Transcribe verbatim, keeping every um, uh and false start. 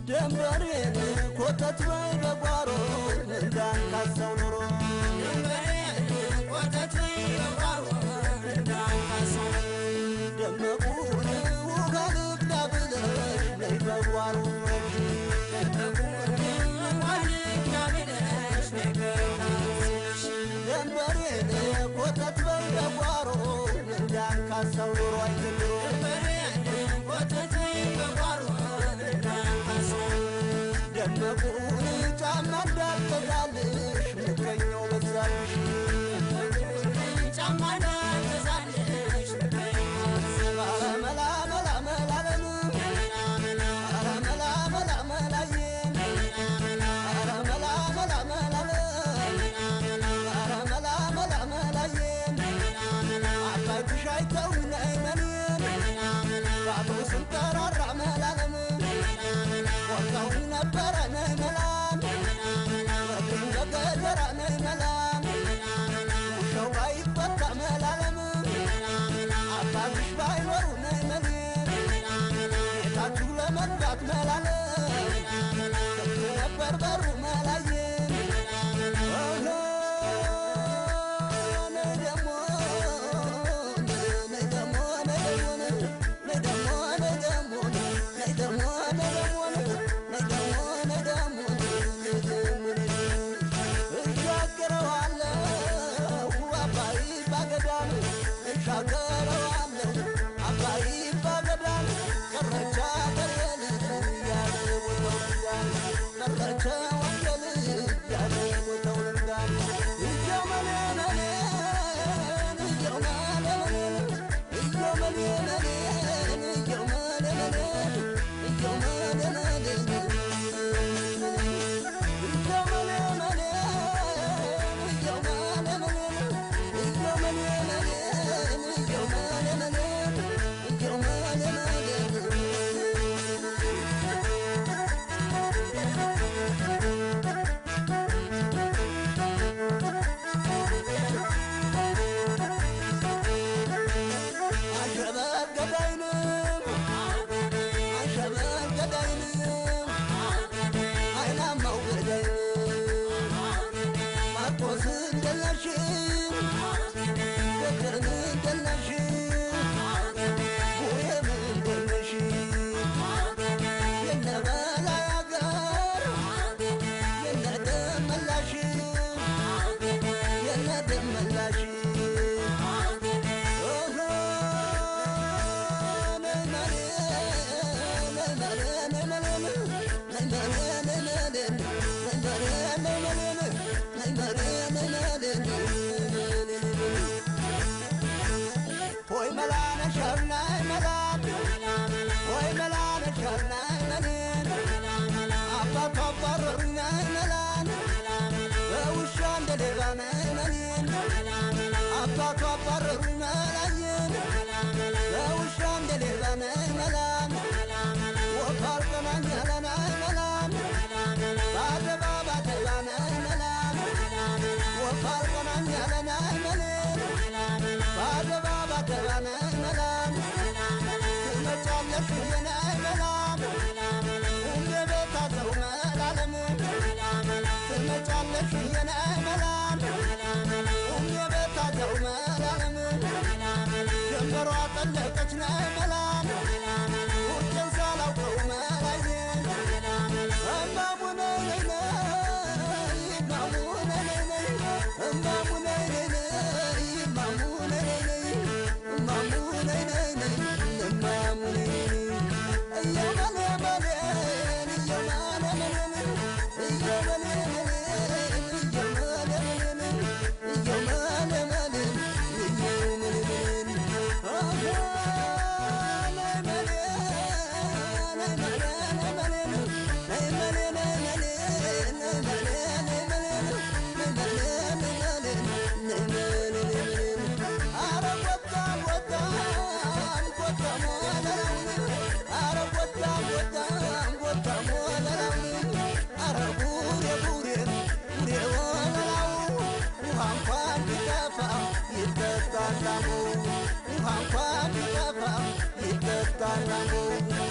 ደምበሬን ኮተት ወይ በጓሮ እንዳንካሳው ኖሮ ደምበሬን ኮተት ወይ በጓሮ እንዳንካሳው ደመቁን ውሃ ልቅዳ ብለሽ ነይ በጓሮ ደምበሬን ኮተት ወይ በጓሮ እንዳንካሳው ኖሮ አይጀምሮ ደመቁን ጫማ እንዳትገዛልሽ ምቀኛው በዛልሽ ጫማ እንዳትገዛልሽ ምቀኛው በዛልሽ መላ መላ መላለም ኧረ መላ መላ መላዬ ኧረ መላ መላ መላለም ኧረ መላ መላ መላዬ አባትሽ አይተው ነይ መኔን ባዶ ስንጠራራ መላለም ወጣው ነበረ ነይ መላም ወጥን በገደራ ነይ መላም ውሻው ባይፈታ መላለም አባትሽ ባይኖሩ ነይ መኔን ቤታችሁ ለመግባት መላለም ክፍት ነበር በሩ መላዬ ነይ ደሞ ነይ ደሞ ነይ ደሞ ነይ ደሞ ነይ ደሞ ነይ ደሞ አባቷ አባረሩ መላዬን ለውሻ እንደሌባ ነይ መላም ወፍ አልቀናኝ ያለ ነይ መላም ባደባ ባደባ ነይ መላም ወፍ አልቀናኝ ያለ ነይ መላም ባደባ ባደባ ነይ መላም ትመጫለሽ ነይ መላም እንደ ቤታቸው መላለም ትመጫለሽ ነይ መላም የቤታቸው መላለም ጀንበሯ ጠለቀች ነይ መላም ውርጭን ሳላውቀው መላዬ እማሙ ነይ ነይ እማሙ ነይ ነይ እማሙ ነይ ነይ እማሙ ነይ ነይ እማሙ ነይ ነይ እማሙ ነይ እየመሌ መሌን እየመሌ መሌን እየመሌ Uhampa di kapa, ita tanganmu.